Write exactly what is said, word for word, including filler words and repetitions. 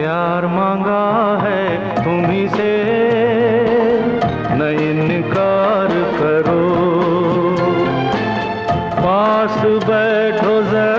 प्यार मांगा है तुम्ही से, न इनकार करो, पास बैठो जरा।